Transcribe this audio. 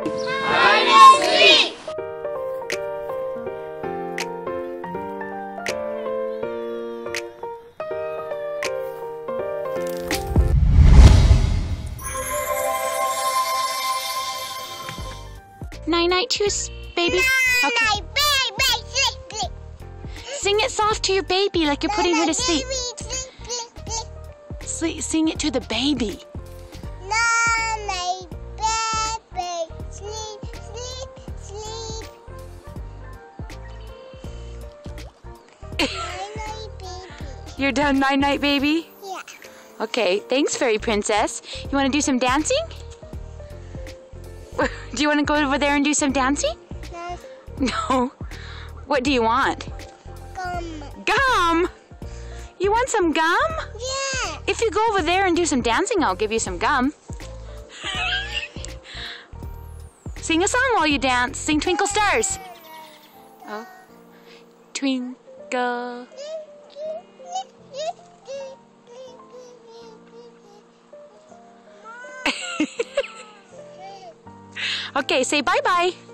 Hide and seek! Night-night to us, baby. Okay. Sing it soft to your baby like you're putting her to sleep. Sing it to the baby. You're done, night-night, baby? Yeah. Okay, thanks, Fairy Princess. You want to do some dancing? Do you want to go over there and do some dancing? No. No. What do you want? Gum. Gum? You want some gum? Yeah. If you go over there and do some dancing, I'll give you some gum. Sing a song while you dance. Sing Twinkle Stars. Oh. Twinkle. Okay, say bye-bye.